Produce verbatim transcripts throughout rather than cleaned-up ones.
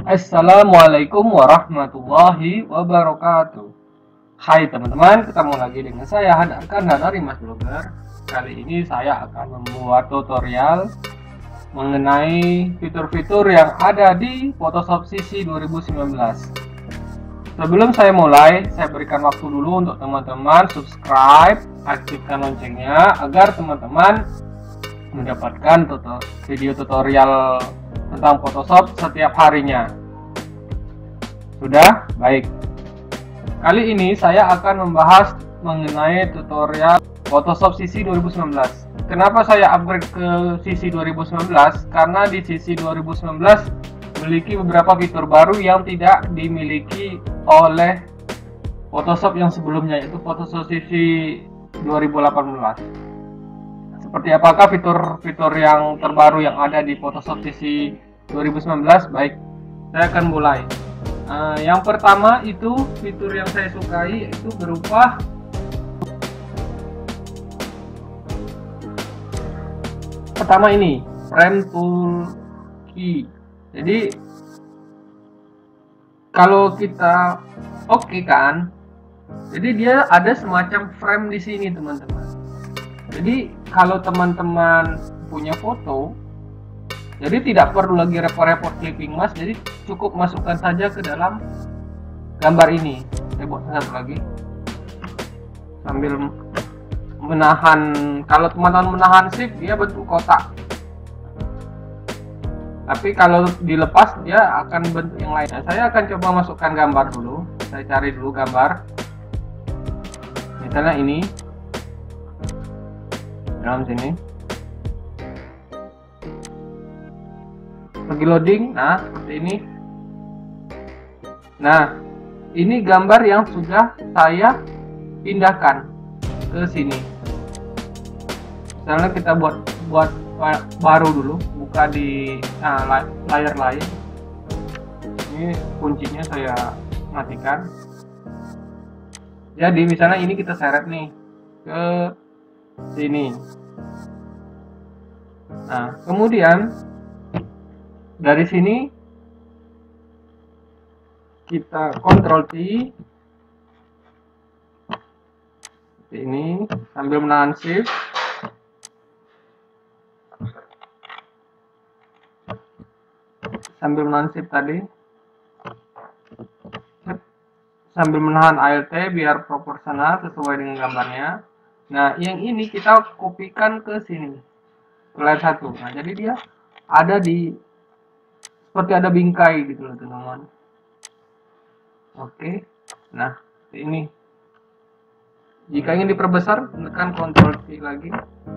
Assalamualaikum warahmatullahi wabarakatuh. Hai teman-teman, ketemu lagi dengan saya Hadarkanda dari Mas Blogger. Kali ini saya akan membuat tutorial mengenai fitur-fitur yang ada di Photoshop C C dua ribu sembilan belas. Sebelum saya mulai, saya berikan waktu dulu untuk teman-teman subscribe, aktifkan loncengnya agar teman-teman mendapatkan video tutorial tentang Photoshop setiap harinya. Sudah? Baik. Kali ini saya akan membahas mengenai tutorial Photoshop C C dua ribu sembilan belas. Kenapa saya upgrade ke C C dua ribu sembilan belas? Karena di C C dua ribu sembilan belas memiliki beberapa fitur baru yang tidak dimiliki oleh Photoshop yang sebelumnya, yaitu Photoshop C C dua ribu delapan belas. Seperti apakah fitur-fitur yang terbaru yang ada di Photoshop C C dua ribu sembilan belas? Baik, saya akan mulai. Uh, yang pertama itu fitur yang saya sukai itu berupa pertama ini frame tool key. Jadi kalau kita oke okay kan, jadi dia ada semacam frame di sini teman-teman. Jadi kalau teman-teman punya foto, jadi tidak perlu lagi repot-repot clipping mask, jadi cukup masukkan saja ke dalam gambar ini. Saya buat satu lagi sambil menahan. Kalau teman-teman menahan shift, dia bentuk kotak, tapi kalau dilepas dia akan bentuk yang lain. Nah, saya akan coba masukkan gambar dulu. Saya cari dulu gambar, misalnya ini dalam sini, lagi loading. Nah, seperti ini. Nah, ini gambar yang sudah saya pindahkan ke sini. Misalnya kita buat buat baru dulu, buka di nah, layar lain. Ini kuncinya saya matikan. Jadi misalnya ini kita seret nih ke sini. Nah, kemudian dari sini kita Ctrl T ini sambil menahan shift, sambil menahan shift tadi, sambil menahan Alt biar proporsional sesuai dengan gambarnya. Nah, yang ini kita kopikan ke sini, ke layar satu. Nah, jadi dia ada di seperti ada bingkai gitu loh teman-teman. Oke, nah ini jika ingin diperbesar tekan Ctrl T lagi,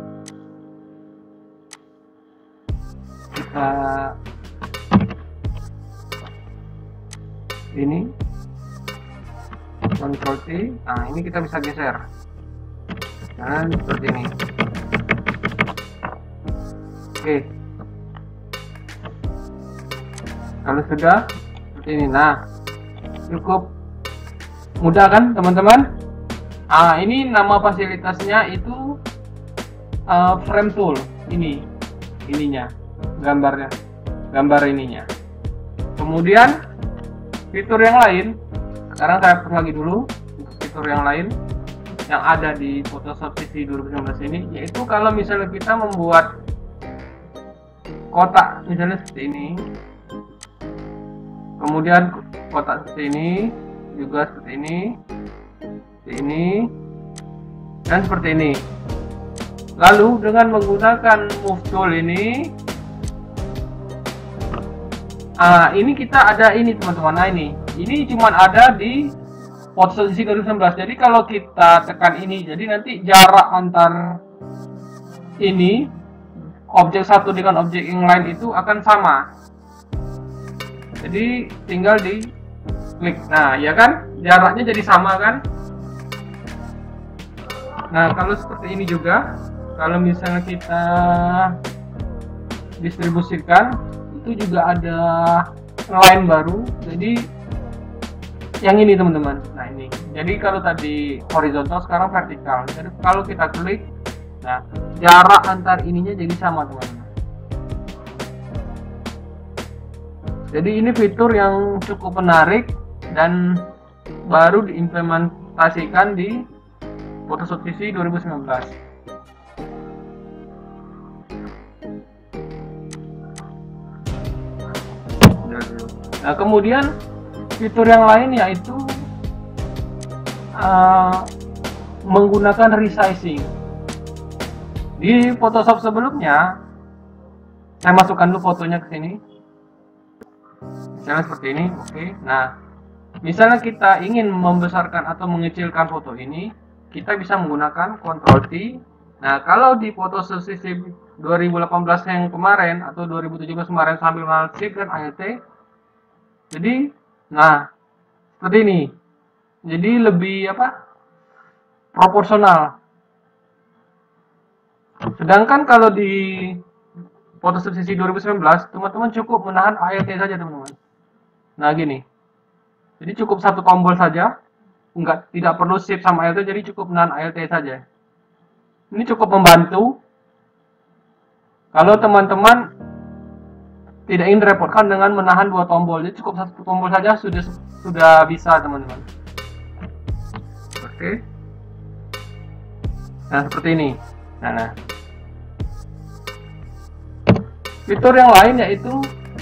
kita ini Ctrl T. Nah, ini kita bisa geser dan seperti ini. Oke, kalau sudah seperti ini, nah cukup mudah kan teman-teman. Ah, ini nama fasilitasnya itu uh, frame tool. Ini ininya gambarnya, gambar ininya. Kemudian fitur yang lain, sekarang saya hapus lagi dulu fitur yang lain yang ada di Photoshop C C dua ribu sembilan belas ini, yaitu kalau misalnya kita membuat kotak misalnya seperti ini, kemudian kotak seperti ini, juga seperti ini, seperti ini, dan seperti ini. Lalu dengan menggunakan move tool ini, ah ini kita ada ini teman-teman. Nah ini, ini cuma ada di Photoshop C C dua ribu sembilan belas. Jadi kalau kita tekan ini, jadi nanti jarak antar ini objek satu dengan objek yang lain itu akan sama. Jadi tinggal di klik. Nah, ya kan? Jaraknya jadi sama kan? Nah, kalau seperti ini juga, kalau misalnya kita distribusikan, itu juga ada line baru. Jadi yang ini teman-teman. Nah, ini. Jadi kalau tadi horizontal, sekarang vertikal. Jadi kalau kita klik, nah, jarak antar ininya jadi sama teman-teman. Jadi ini fitur yang cukup menarik dan baru diimplementasikan di Photoshop C C dua ribu sembilan belas. Nah, kemudian fitur yang lain yaitu uh, menggunakan resizing. Di Photoshop sebelumnya, saya masukkan dulu fotonya ke sini. Misalnya seperti ini, oke. Okay. Nah, misalnya kita ingin membesarkan atau mengecilkan foto ini, kita bisa menggunakan Ctrl T. Nah, kalau di Photoshop C C dua ribu delapan belas yang kemarin atau dua ribu tujuh belas kemarin sambil menggunakan Shift dan Alt, jadi, nah seperti ini. Jadi lebih apa? Proporsional. Sedangkan kalau di Photoshop C C dua ribu sembilan belas, teman-teman cukup menahan Alt saja, teman-teman. Nah, gini. Jadi cukup satu tombol saja, enggak tidak perlu Shift sama Alt, jadi cukup menahan Alt saja. Ini cukup membantu kalau teman-teman tidak ingin repotkan dengan menahan dua tombol. Jadi cukup satu tombol saja sudah sudah bisa, teman-teman. Oke. Nah, seperti ini. Nah, nah. Fitur yang lain yaitu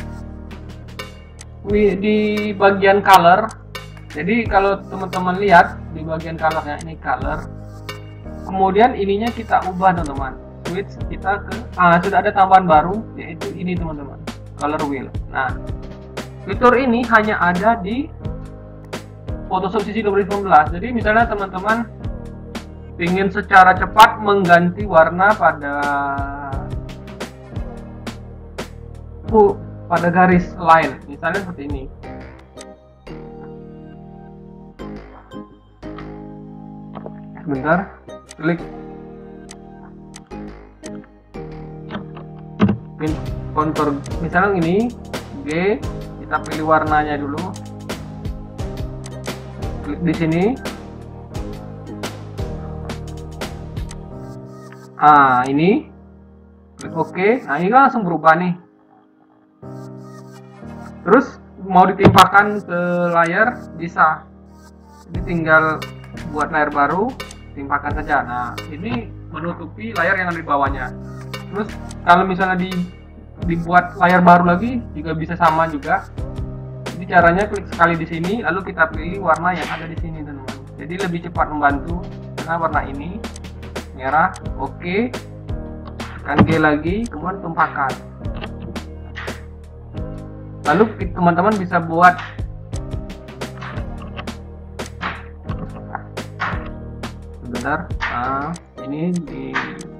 di bagian color. Jadi kalau teman-teman lihat di bagian colornya, ini color, kemudian ininya kita ubah, teman-teman. Switch kita ke ah sudah ada tambahan baru yaitu ini, teman-teman, color wheel. Nah, fitur ini hanya ada di Photoshop C C dua ribu sembilan belas. Jadi misalnya teman-teman ingin secara cepat mengganti warna pada pada garis line, misalnya seperti ini. Sebentar, klik pin kontur, misalnya ini G, kita pilih warnanya dulu, klik di sini. Ah, ini klik OK. Nah, ini kan langsung berubah nih. Terus mau ditimpakan ke layar bisa, jadi tinggal buat layar baru, timpakan saja. Nah, ini menutupi layar yang ada di bawahnya. Terus kalau misalnya di, dibuat layar baru lagi juga bisa sama juga. Jadi caranya klik sekali di sini, lalu kita pilih warna yang ada di sini, teman-teman. Jadi lebih cepat membantu karena warna ini merah. Oke, tekan G lagi, kemudian tumpahkan. Lalu teman-teman bisa buat sebentar. Nah, ini di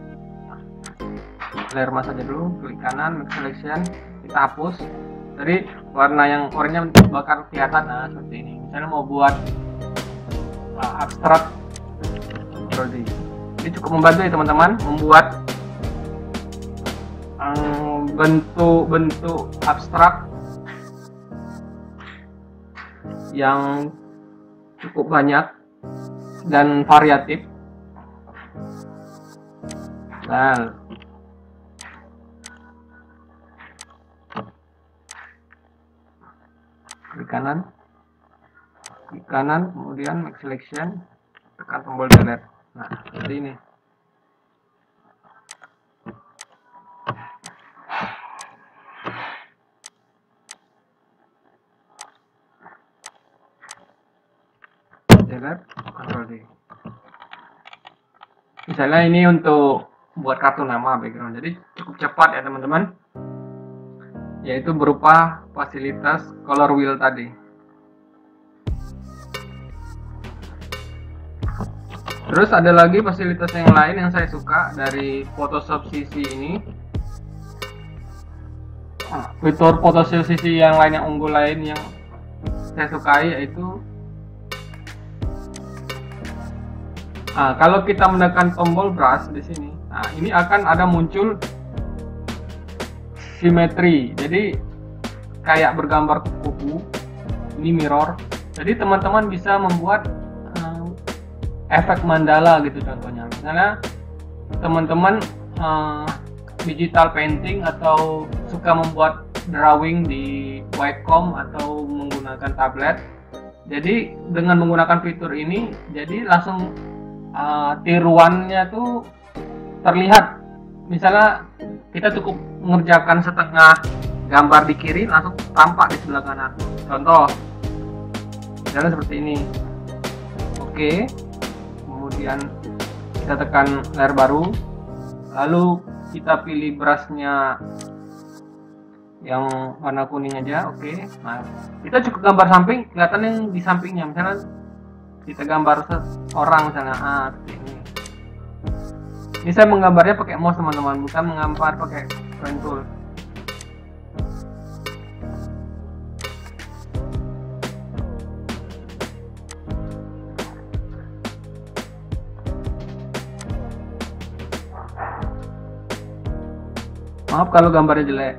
layer mask saja dulu, klik kanan, mix selection, kita hapus. Jadi warna yang oranye bakal kelihatan. Nah, seperti ini. Misalnya mau buat uh, abstrak, ini cukup membantu ya, teman-teman, membuat bentuk-bentuk um, abstrak yang cukup banyak dan variatif. Nah, klik kanan, klik kanan, kemudian make selection, tekan tombol delete. Nah, seperti ini. Delete, Ctrl D. Misalnya ini untuk buat kartu nama background, jadi cukup cepat ya, teman-teman, yaitu berupa fasilitas color wheel tadi. Terus ada lagi fasilitas yang lain yang saya suka dari Photoshop C C ini. Fitur Photoshop C C yang lain yang unggul lain yang saya sukai yaitu nah, kalau kita menekan tombol brush di sini, nah ini akan ada muncul simetri. Jadi kayak bergambar kuku, ini mirror. Jadi teman-teman bisa membuat efek mandala gitu contohnya. Misalnya teman-teman uh, digital painting atau suka membuat drawing di Wacom atau menggunakan tablet. Jadi dengan menggunakan fitur ini, jadi langsung uh, tiruannya tuh terlihat. Misalnya kita cukup mengerjakan setengah gambar di kiri, langsung tampak di sebelah kanan. Contoh, misalnya seperti ini. Oke, kemudian kita tekan layar baru, lalu kita pilih brushnya yang warna kuning aja. Oke, nah kita cukup gambar samping, kelihatan yang di sampingnya. Misalnya kita gambar orang misalnya, ah seperti ini. Ini saya menggambarnya pakai mouse teman-teman, bukan menggambar pakai pen tool. Maaf kalau gambarnya jelek.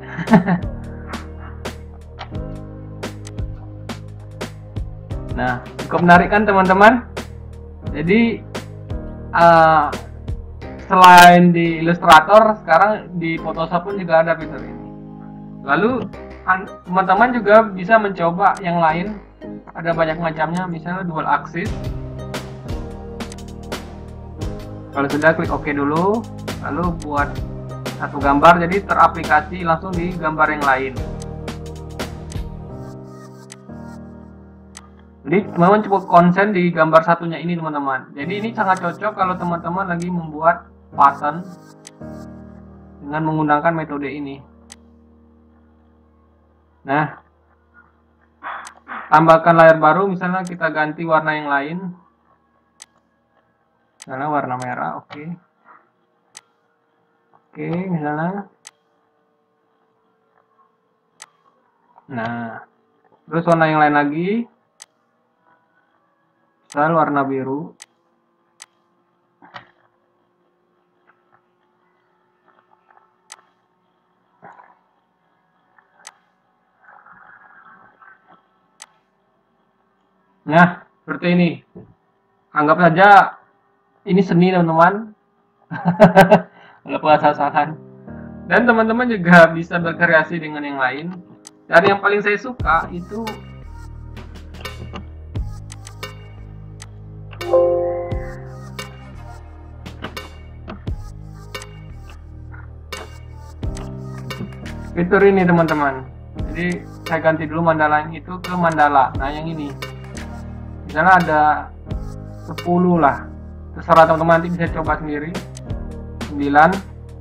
Nah, cukup menarik kan teman-teman? Jadi uh, selain di Illustrator, sekarang di Photoshop pun juga ada fitur ini. Lalu teman-teman juga bisa mencoba yang lain, ada banyak macamnya, misalnya dual axis. Kalau sudah, klik OK dulu, lalu buat satu gambar, jadi teraplikasi langsung di gambar yang lain. Jadi teman-teman cukup konsen di gambar satunya ini teman-teman. Jadi ini sangat cocok kalau teman-teman lagi membuat pattern dengan menggunakan metode ini. Nah, tambahkan layar baru, misalnya kita ganti warna yang lain, misalnya warna merah. Oke, oke, misalnya. Nah, terus warna yang lain lagi, misalnya warna biru. Nah, seperti ini. Anggap saja ini seni teman-teman. Lepas sasaran. Dan teman-teman juga bisa berkreasi dengan yang lain. Dan yang paling saya suka itu fitur ini teman-teman. Jadi saya ganti dulu mandala itu ke mandala. Nah, yang ini misalnya ada sepuluh lah, terserah teman-teman, nanti bisa coba sendiri. Sembilan.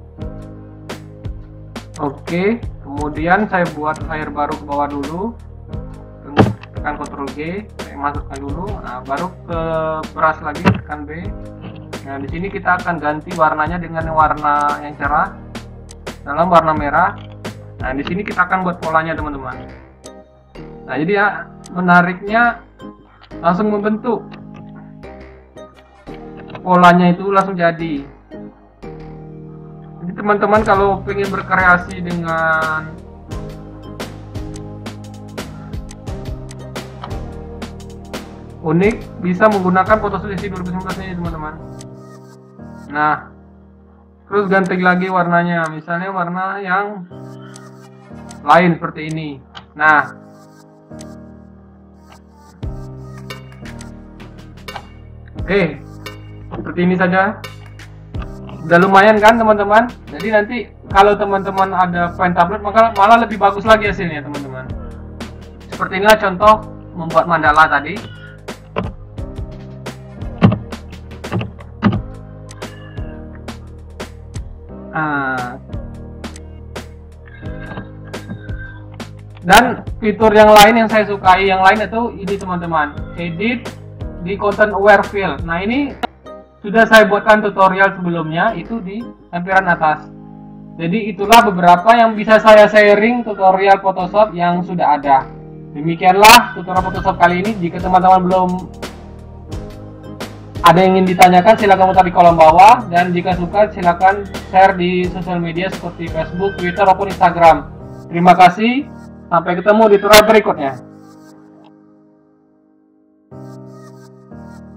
Oke, kemudian saya buat layar baru ke bawah dulu, tekan Ctrl G, saya masukkan dulu. Nah, baru ke brush lagi, tekan B. Nah, di sini kita akan ganti warnanya dengan warna yang cerah, dalam warna merah. Nah, di sini kita akan buat polanya teman-teman. Nah, jadi ya menariknya langsung membentuk, polanya itu langsung jadi. Jadi teman-teman kalau pengen berkreasi dengan unik, bisa menggunakan Photoshop C C dua ribu sembilan belas ini teman-teman. Nah, terus ganti lagi warnanya, misalnya warna yang lain seperti ini. Nah, oke, seperti ini saja. Udah lumayan kan teman-teman? Jadi nanti kalau teman-teman ada pen tablet, maka malah lebih bagus lagi hasilnya teman-teman. Seperti inilah contoh membuat mandala tadi. Nah, dan fitur yang lain yang saya sukai yang lain itu ini teman-teman, edit di content aware fill. Nah, ini sudah saya buatkan tutorial sebelumnya, itu di lampiran atas. Jadi itulah beberapa yang bisa saya sharing tutorial Photoshop yang sudah ada. Demikianlah tutorial Photoshop kali ini. Jika teman-teman belum ada yang ingin ditanyakan, silahkan komentar di kolom bawah. Dan jika suka, silahkan share di sosial media seperti Facebook, Twitter, maupun Instagram. Terima kasih. Sampai ketemu di tutorial berikutnya.